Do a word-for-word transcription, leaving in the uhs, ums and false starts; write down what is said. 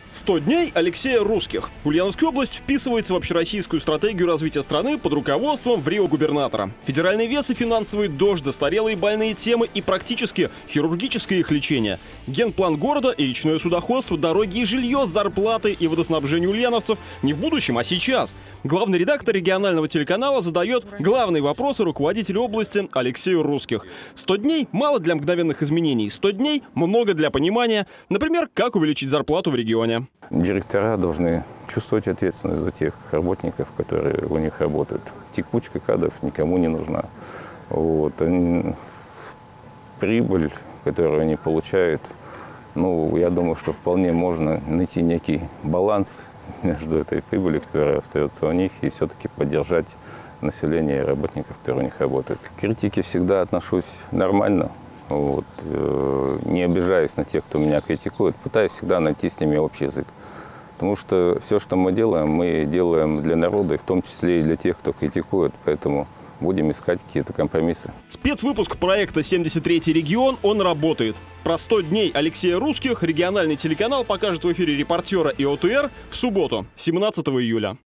сто дней Алексея Русских. Ульяновская область вписывается в общероссийскую стратегию развития страны под руководством врио-губернатора. Федеральный вес и финансовый дождь, застарелые больные темы и практически хирургическое их лечение. Генплан города и речное судоходство, дороги и жилье, зарплаты и водоснабжение ульяновцев не в будущем, а сейчас. Главный редактор регионального телеканала задает главные вопросы руководителю области Алексею Русских. сто дней мало для мгновенных изменений, сто дней много для понимания. Например, как увеличить зарплату в регионе. Директора должны чувствовать ответственность за тех работников, которые у них работают. Текучка кадров никому не нужна. Вот. Прибыль, которую они получают, ну, я думаю, что вполне можно найти некий баланс между этой прибылью, которая остается у них, и все-таки поддержать население и работников, которые у них работают. К критике всегда отношусь нормально. Вот, э, не обижаюсь на тех, кто меня критикует, пытаюсь всегда найти с ними общий язык. Потому что все, что мы делаем, мы делаем для народа, и в том числе и для тех, кто критикует. Поэтому будем искать какие-то компромиссы. Спецвыпуск проекта «семьдесят третий регион», он работает. Про сто дней Алексея Русских региональный телеканал покажет в эфире «Репортера» и ОТР в субботу, семнадцатого июля.